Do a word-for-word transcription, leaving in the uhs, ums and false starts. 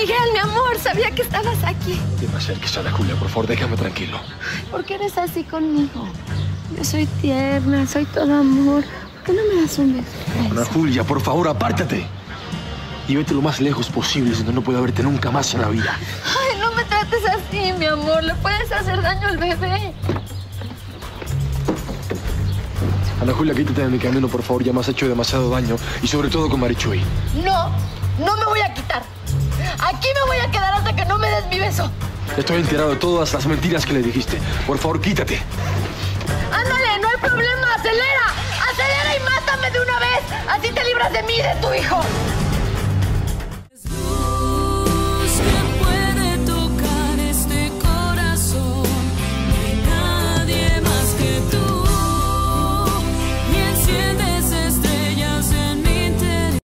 Miguel, mi amor, sabía que estabas aquí. No te me acerques, Ana Julia, por favor, déjame tranquilo. ¿Por qué eres así conmigo? Yo soy tierna, soy todo amor. ¿Por qué no me das un beso? Ana Julia, por favor, apártate. Y vete lo más lejos posible, si no, no puedo verte nunca más en la vida. Ay, no me trates así, mi amor. Le puedes hacer daño al bebé. Ana Julia, quítate de mi camino, por favor. Ya me has hecho demasiado daño. Y sobre todo con Marichuy. No, no me voy a quitar. Aquí me voy a quedar hasta que no me des mi beso. Estoy enterado de todas las mentiras que le dijiste. Por favor, quítate. Ándale, no hay problema. Acelera. Acelera y mátame de una vez. Así te libras de mí y de tu hijo.